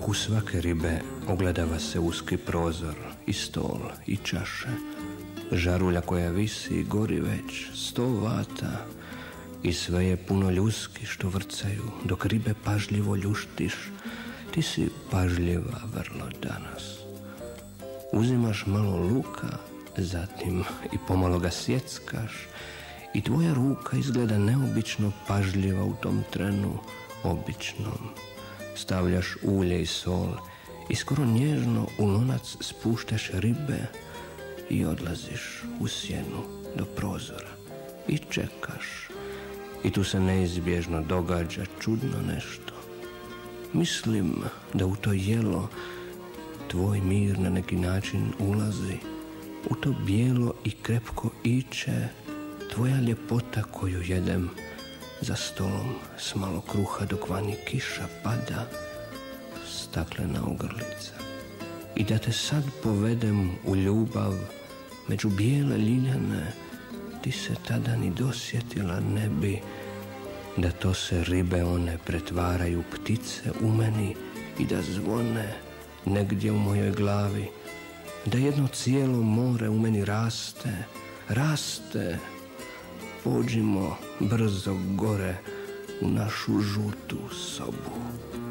oku svake ribe ogledava se uski prozor i stol i čaše. Žarulja koja visi gori već 100 vata i sve je puno ljuski što vrcaju, dok ribe pažljivo ljuštiš. Ti si pažljiva vrlo danas. Uzimaš malo luka, zatim i pomalo ga sjeckaš i tvoja ruka izgleda neobično pažljiva u tom trenu običnom. Stavljaš ulje i sol i skoro nježno u lonac spuštaš ribe i odlaziš u sjenu do prozora i čekaš. I tu se neizbježno događa čudno nešto. Mislim da u to jelo tvoj mir na neki način ulazi, u to bijelo i krepko iće tvoja ljepota koju jedem za stolom s malo kruha dok vani kiša pada, staklena ogrlica. I da te sad povedem u ljubav među bijele ljiljane, ti se tada ni dosjetila ne bi da to se ribe one pretvaraju ptice u meni i da zvone negdje u mojoj glavi, da jedno cijelo more u meni raste. Pođimo brzo gore u našu žutu sobu.